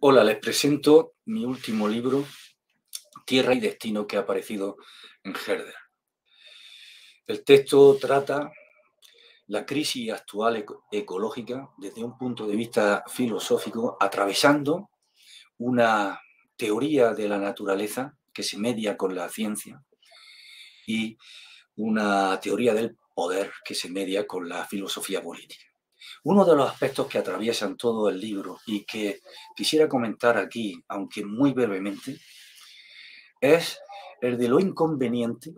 Hola, les presento mi último libro, Tierra y Destino, que ha aparecido en Herder. El texto trata la crisis actual ecológica desde un punto de vista filosófico, atravesando una teoría de la naturaleza que se media con la ciencia y una teoría del poder que se media con la filosofía política. Uno de los aspectos que atraviesan todo el libro y que quisiera comentar aquí, aunque muy brevemente, es el de lo inconveniente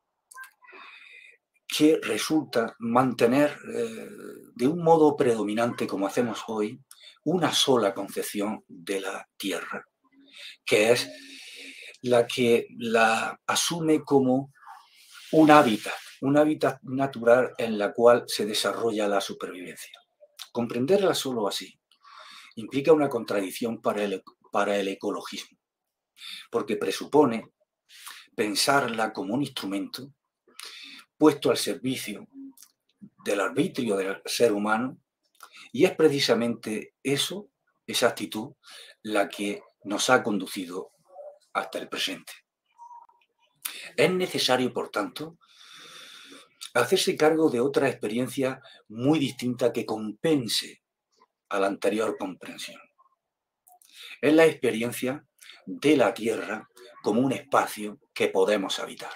que resulta mantener de un modo predominante, como hacemos hoy, una sola concepción de la Tierra, que es la que la asume como un hábitat natural en la cual se desarrolla la supervivencia. Comprenderla solo así implica una contradicción para el ecologismo, porque presupone pensarla como un instrumento puesto al servicio del arbitrio del ser humano, y es precisamente eso, esa actitud, la que nos ha conducido hasta el presente. Es necesario, por tanto, hacerse cargo de otra experiencia muy distinta que compense a la anterior comprensión. Es la experiencia de la Tierra como un espacio que podemos habitar.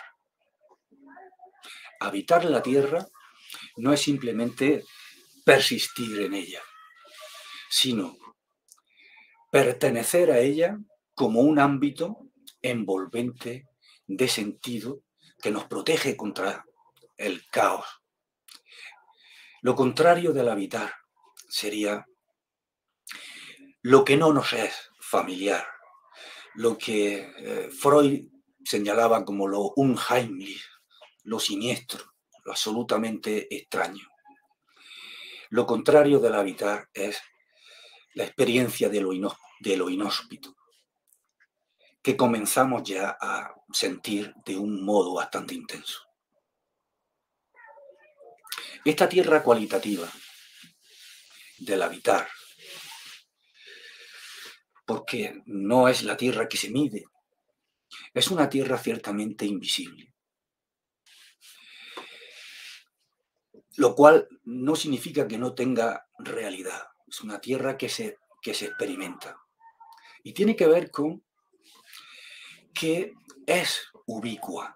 Habitar la Tierra no es simplemente persistir en ella, sino pertenecer a ella como un ámbito envolvente de sentido que nos protege contra el caos. Lo contrario del habitar sería lo que no nos es familiar, lo que Freud señalaba como lo unheimlich, lo siniestro, lo absolutamente extraño. Lo contrario del habitar es la experiencia de lo inhóspito, que comenzamos ya a sentir de un modo bastante intenso. Esta tierra cualitativa del habitar, porque no es la tierra que se mide, es una tierra ciertamente invisible, lo cual no significa que no tenga realidad. Es una tierra que se experimenta. Y tiene que ver con que es ubicua,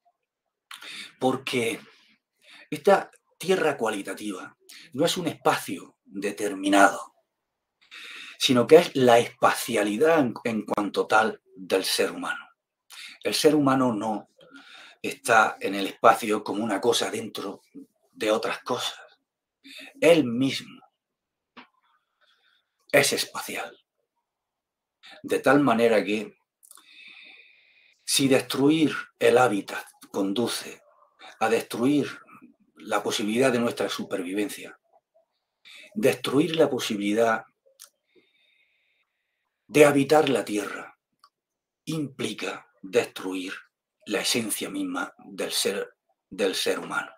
porque esta tierra cualitativa no es un espacio determinado, sino que es la espacialidad en cuanto tal del ser humano. El ser humano no está en el espacio como una cosa dentro de otras cosas. Él mismo es espacial. De tal manera que si destruir el hábitat conduce a destruir la posibilidad de nuestra supervivencia, destruir la posibilidad de habitar la Tierra implica destruir la esencia misma del ser humano.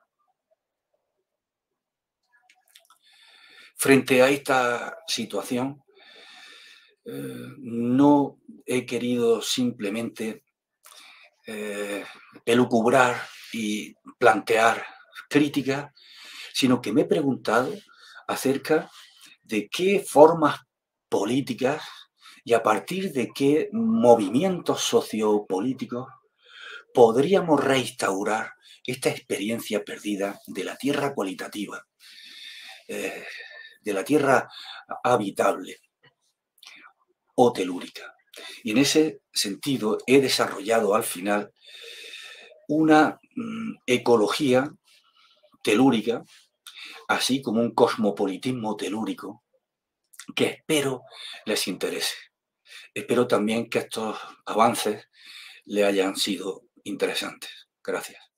Frente a esta situación, no he querido simplemente elucubrar y plantear críticas, sino que me he preguntado acerca de qué formas políticas y a partir de qué movimientos sociopolíticos podríamos reinstaurar esta experiencia perdida de la tierra cualitativa, de la tierra habitable o telúrica. Y en ese sentido he desarrollado al final una ecología telúrica, así como un cosmopolitismo telúrico, que espero les interese. Espero también que estos avances le hayan sido interesantes. Gracias.